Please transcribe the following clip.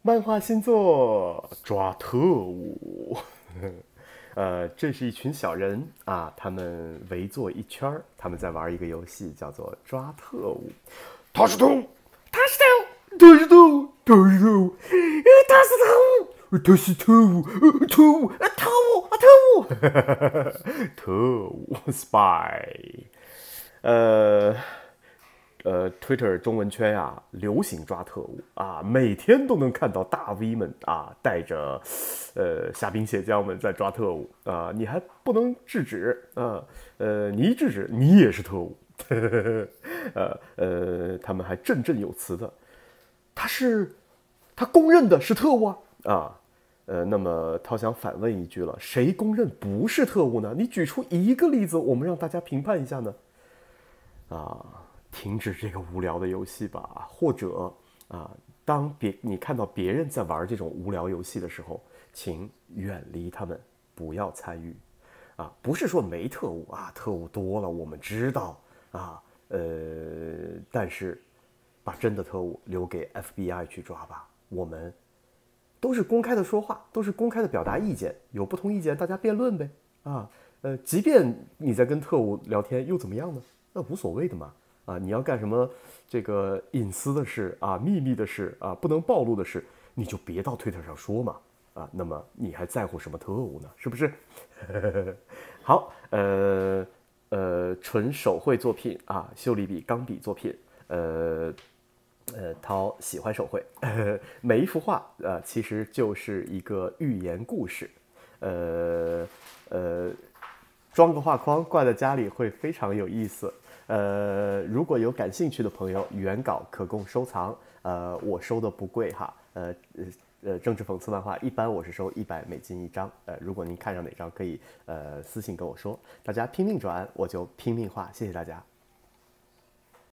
漫画新作抓特务。这是一群小人啊，他们围坐一圈儿，他们在玩一个游戏，叫做抓特务。他是特务，他是特务，他是特务，他是特务，他是特务，他是特务，特务，特务，特务，特务 spy。Twitter 中文圈啊，流行抓特务啊，每天都能看到大 V 们啊，带着虾兵蟹将们在抓特务啊，你还不能制止啊，你一制止，你也是特务，他们还振振有词的，他公认的是特务啊，那么涛想反问一句了，谁公认不是特务呢？你举出一个例子，我们让大家评判一下呢？停止这个无聊的游戏吧，或者当你看到别人在玩这种无聊游戏的时候，请远离他们，不要参与。不是说没特务特务多了，我们知道但是把真的特务留给 FBI 去抓吧。我们都是公开的说话，都是公开的表达意见，有不同意见大家辩论呗。即便你在跟特务聊天又怎么样呢？那无所谓的嘛。你要干什么这个隐私的事秘密的事不能暴露的事，你就别到推特上说嘛。那么你还在乎什么特务呢？是不是？好，纯手绘作品修理笔、钢笔作品，涛喜欢手绘，每一幅画其实就是一个寓言故事，装个画框挂在家里会非常有意思。如果有感兴趣的朋友，原稿可供收藏。我收的不贵哈。政治讽刺漫画一般我是收$100一张。如果您看上哪张，可以私信跟我说。大家拼命转，我就拼命画。谢谢大家。